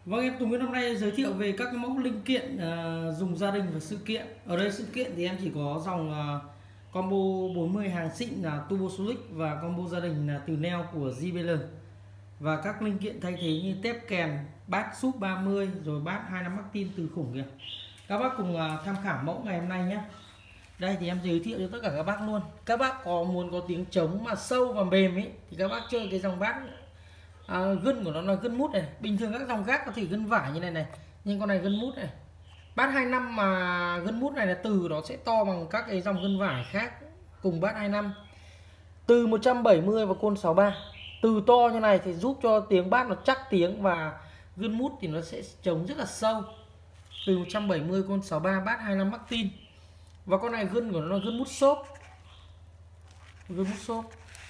Vâng, em Tùng Nguyễn hôm nay giới thiệu về các cái mẫu linh kiện dùng gia đình và sự kiện. Ở đây sự kiện thì em chỉ có dòng combo 40 hàng xịn là Turbo Solic và combo gia đình là từ neo của JBL. Và các linh kiện thay thế như tép kèn, bát súp 30 rồi bát 25 Martin từ khủng kìa. Các bác cùng tham khảo mẫu ngày hôm nay nhé. Đây thì em giới thiệu cho tất cả các bác luôn. Các bác có muốn có tiếng trống mà sâu và mềm ấy thì các bác chơi cái dòng bát gân của nó là gân mút này. Bình thường các dòng khác có thể gân vải như này này, nhưng con này gân mút này. Bát 25 mà gân mút này là từ nó sẽ to bằng các cái dòng gân vải khác cùng bát 25. Từ 170 và côn 63. Từ to như này thì giúp cho tiếng bát nó chắc tiếng, và gân mút thì nó sẽ trống rất là sâu. Từ 170 côn 63 bát 25 Martin. Và con này gân của nó là gân mút xốp. Gân mút xốp.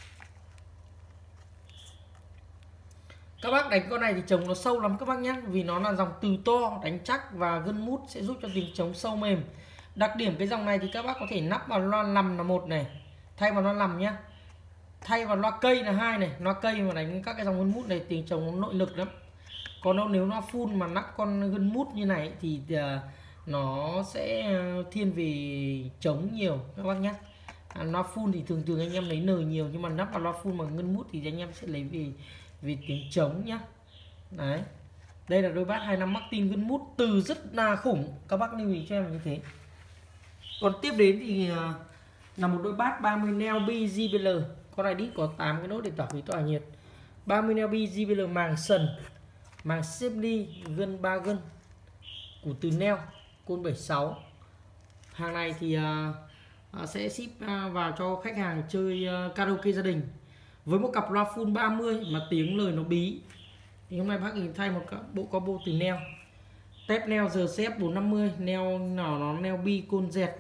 Các bác đánh con này thì trống nó sâu lắm các bác nhé, vì nó là dòng từ to, đánh chắc và gân mút sẽ giúp cho tiếng trống sâu mềm. Đặc điểm cái dòng này thì các bác có thể nắp vào loa nằm là một này, thay vào loa nằm nhá, thay vào loa cây là hai này. Loa cây mà đánh các cái dòng gân mút này tiếng trống nó nội lực lắm. Còn nếu loa full mà nắp con gân mút như này thì nó sẽ thiên về trống nhiều các bác nhé. Loa full thì thường anh em lấy nời nhiều, nhưng mà nắp vào loa full mà gân mút thì anh em sẽ lấy vì tiếng trống nhá. Đấy, đây là đôi bát 25 Martin gân mút từ rất là khủng, các bác lưu ý cho em như thế. Còn tiếp đến thì là một đôi bát 30 neo bi JBL. Con này đi có 8 cái nốt để tỏa khí tỏa nhiệt. 30 neo bi JBL màng sần, màng xếp ly, gân 3 gân của từ neo, côn 76. Hàng này thì sẽ ship vào cho khách hàng chơi karaoke gia đình. Với một cặp loa full 30 mà tiếng lời nó bí thì hôm nay bác nhìn thay một bộ combo từ neo. Tép neo giờ xếp 450, neo nào nó neo bi côn dẹt,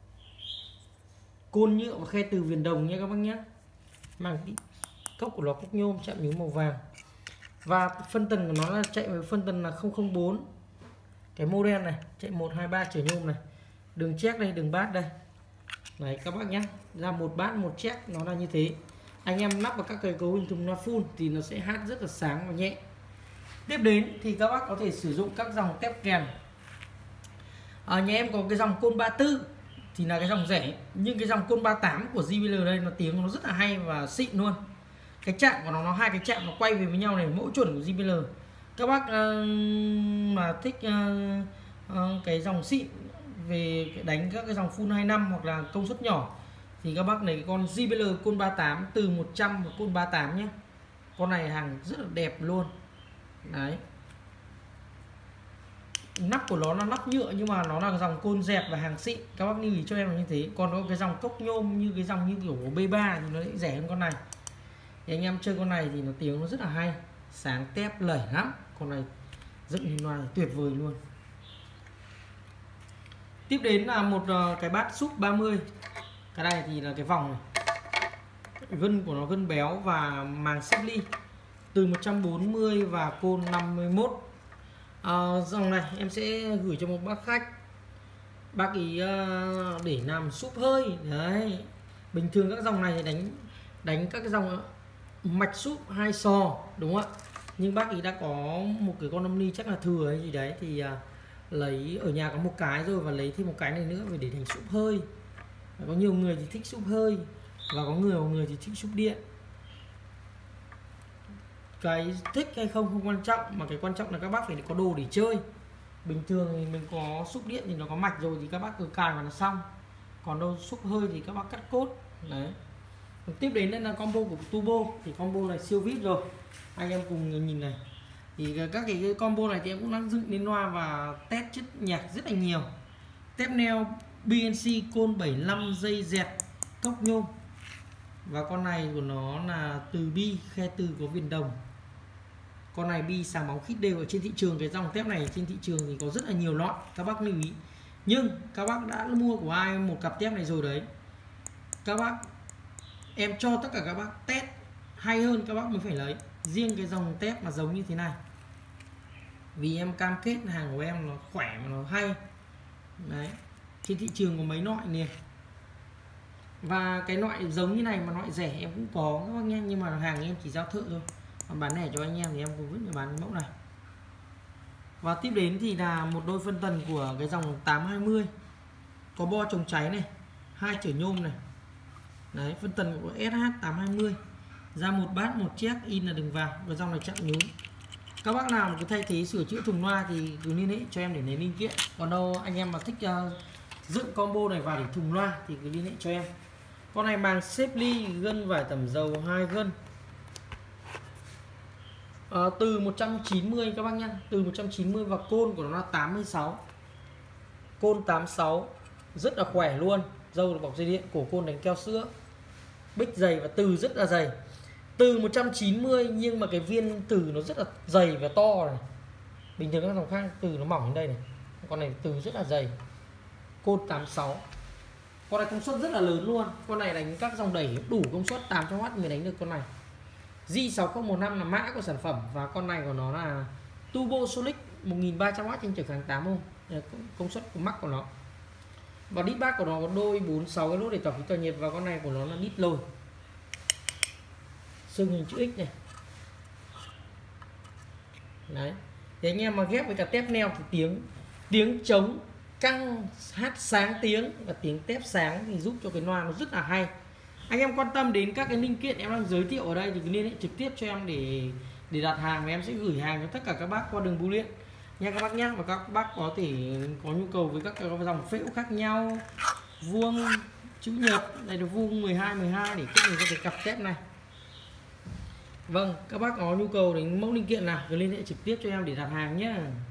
côn nhựa và khe từ viền đồng nha các bác nhé. Mang cốc của nó cốc nhôm chạm nhú màu vàng. Và phân tần của nó là chạy với phân tần là 004. Cái model này chạy 123 trở nhôm này. Đường check đây, đường bát đây. Đấy các bác nhé, ra một bát một check nó là như thế. Anh em lắp vào các cây cấu hình thùng loa full thì nó sẽ hát rất là sáng và nhẹ. Tiếp đến thì các bác có thể sử dụng các dòng tép kèn. Nhà em có cái dòng côn 34 thì là cái dòng rẻ, nhưng cái dòng côn 38 của JBL đây nó tiếng nó rất là hay và xịn luôn. Cái chạm của nó hai cái chạm nó quay về với nhau này, mẫu chuẩn của JBL. Các bác mà thích cái dòng xịn về đánh các cái dòng full 25 hoặc là công suất nhỏ thì các bác lấy con JBL côn 38 từ 100 và côn 38 nhé. Con này hàng rất là đẹp luôn. Đấy. Nắp của nó là nắp nhựa nhưng mà nó là dòng côn dẹt và hàng xịn. Các bác lưu ý cho em là như thế. Còn có cái dòng cốc nhôm như cái dòng như kiểu B3 thì nó sẽ rẻ hơn con này. Thì anh em chơi con này thì nó tiếng nó rất là hay, sáng tép lẩy lắm. Con này dựng lên loa tuyệt vời luôn. Tiếp đến là một cái bát súp 30. Cái này thì là cái vòng này, gân của nó gân béo và màng xếp ly từ 140 và côn 51. Dòng này em sẽ gửi cho một bác khách, bác ý để làm súp hơi đấy. Bình thường các dòng này thì đánh các cái dòng mạch súp 2 sò đúng không ạ, nhưng bác ý đã có một cái con âm ly chắc là thừa hay gì đấy thì lấy ở nhà có một cái rồi và lấy thêm một cái này nữa để thành súp hơi. Có nhiều người thì thích súp hơi và có người thì thích súp điện. Cái thích hay không quan trọng, mà cái quan trọng là các bác phải có đồ để chơi. Bình thường thì mình có súp điện thì nó có mạch rồi thì các bác cứ cài vào là xong. Còn đâu súp hơi thì các bác cắt cốt. Đấy. Tiếp đến đây là combo của Turbo. Thì combo này siêu vip rồi, anh em cùng nhìn này. Thì các cái combo này thì em cũng đang dựng lên loa và test chất nhạc rất là nhiều. Tép neo BNC côn 75 dây dẹt cốc nhôm. Và con này của nó là từ bi, khe từ có viền đồng. Con này bi sáng bóng khít đều. Ở trên thị trường cái dòng tép này trên thị trường thì có rất là nhiều loại, các bác lưu ý. Nhưng các bác đã mua của ai một cặp tép này rồi đấy, các bác em cho tất cả các bác test hay hơn các bác mới phải lấy. Riêng cái dòng tép mà giống như thế này vì em cam kết hàng của em nó khỏe mà nó hay. Đấy, trên thị trường có mấy loại nè. Và cái loại giống như này mà loại rẻ em cũng có các bác nhé, nhưng mà hàng em chỉ giao thợ thôi. Còn bán lẻ cho anh em thì em cũng vẫn bán mẫu này. Và tiếp đến thì là một đôi phân tần của cái dòng 820, có bo chống cháy này, 2 chở nhôm này. Đấy, phân tần của SH820, ra một bát một chiếc, in là đừng vào, và dòng này chặn nhún. Các bác nào mà cứ thay thế sửa chữa thùng loa thì cứ liên hệ cho em để lấy linh kiện. Còn đâu anh em mà thích dựng combo này vào để thùng loa thì cứ liên hệ cho em. Con này màng xếp ly, gân vải tẩm dầu 2 gân, từ 190 các bác nhá, từ 190, và côn của nó là 86, côn 86 rất là khỏe luôn. Dâu được bọc dây điện, cổ côn đánh keo sữa, bích dày và từ rất là dày. Từ 190 nhưng mà cái viên từ nó rất là dày và to này. Bình thường các dòng khác từ nó mỏng đến đây này, con này từ rất là dày. Côn 86, con này công suất rất là lớn luôn. Con này đánh các dòng đẩy đủ công suất 800W mới đánh được con này. J6015 là mã của sản phẩm, và con này của nó là Turbo Solic 1300W trên trực kháng 8 ohm, công suất của mắc của nó. Và đít bát của nó có đôi 46 cái lỗ để tỏa khí tỏa nhiệt, và con này của nó là đít lồi, xương hình chữ X này. Đấy. Thế anh em mà ghép với cả tép neo thì tiếng trống căng, hát sáng tiếng, và tiếng tép sáng thì giúp cho cái loa nó rất là hay. Anh em quan tâm đến các cái linh kiện em đang giới thiệu ở đây thì cứ liên hệ trực tiếp cho em để đặt hàng, và em sẽ gửi hàng cho tất cả các bác qua đường bưu điện nha các bác nhé. Và các bác có thể có nhu cầu với các cái dòng phễu khác nhau, vuông, chữ nhật này, được vuông 12 để kết nối cho cái cặp tép này. Vâng, các bác có nhu cầu đến mẫu linh kiện nào cứ liên hệ trực tiếp cho em để đặt hàng nhé.